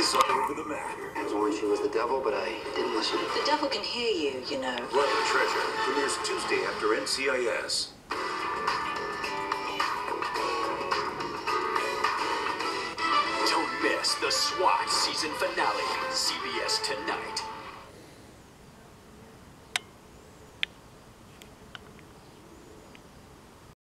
is all over the map. I was worried she was the devil, but I didn't listen. The devil can hear you, you know. Blood and Treasure premieres Tuesday after NCIS. Don't miss the SWAT season finale. CBS tonight.